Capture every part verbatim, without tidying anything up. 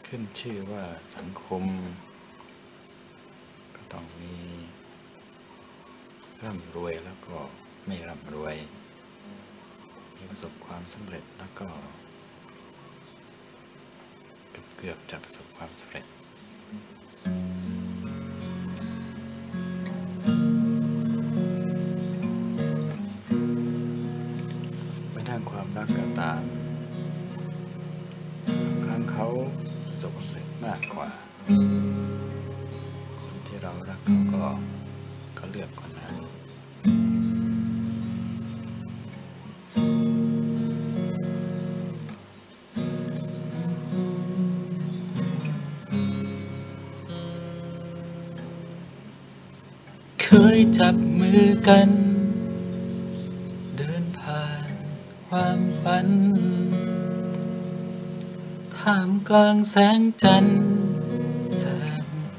ขึ้นชื่อว่าสังคมก็ต้องมีร่ำรวยแล้วก็ไม่ร่ำรวยมีประสบความสำเร็จแล้วก็เกือบจะประสบความสำเร็จในด้านความรักก็ตามบางครั้งเขาประสบความสำเร็จมากกว่าคนที่เรารักเขาก็ก็เลือกคนนั้นเคยจับมือกันเดินผ่านความฝันท่ามกลางแสงจันทร์แสงไฟ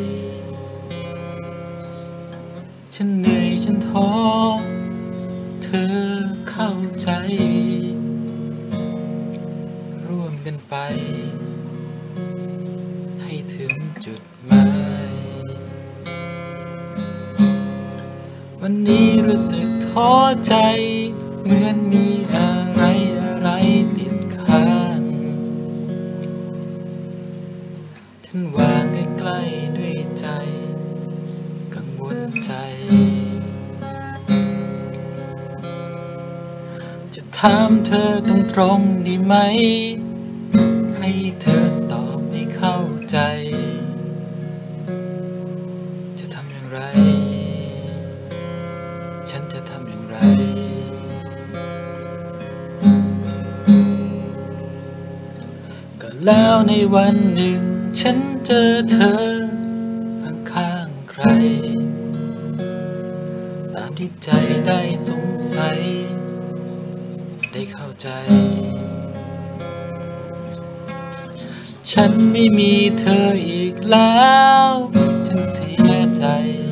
ฉันเหนื่อยฉันท้อเธอเข้าใจร่วมกันไปให้ถึงจุดหมายวันนี้รู้สึกท้อใจเหมือนมีอะไรอะไรติดค้างท่านวางใกล้ๆด้วยใจกังวลใจจะถามเธอตรงๆดีไหมให้เธอตอบให้เข้าใจจะทำอย่างไรฉันจะทำอย่างไรก็แล้วในวันหนึ่งฉันเจอเธอข้างๆใครตามที่ใจได้สงสัยได้เข้าใจฉันไม่มีเธออีกแล้วฉันเสียใจ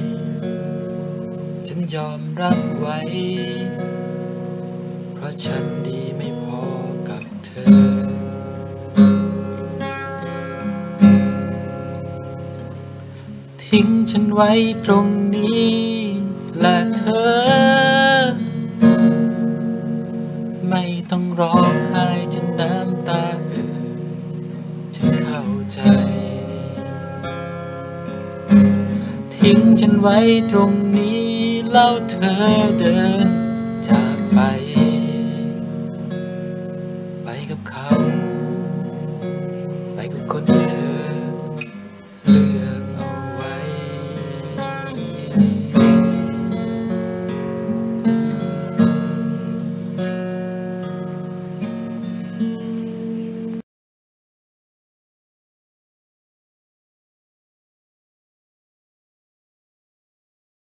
ฉันยอมรับไว้เพราะฉันดีไม่พอกับเธอทิ้งฉันไว้ตรงนี้และเธอไม่ต้องร้องไห้จนน้ำตาเอ่อฉันเข้าใจทิ้งฉันไว้ตรงนี้แล้วเธอเดินจากไปไปกับเขาไปกับคนที่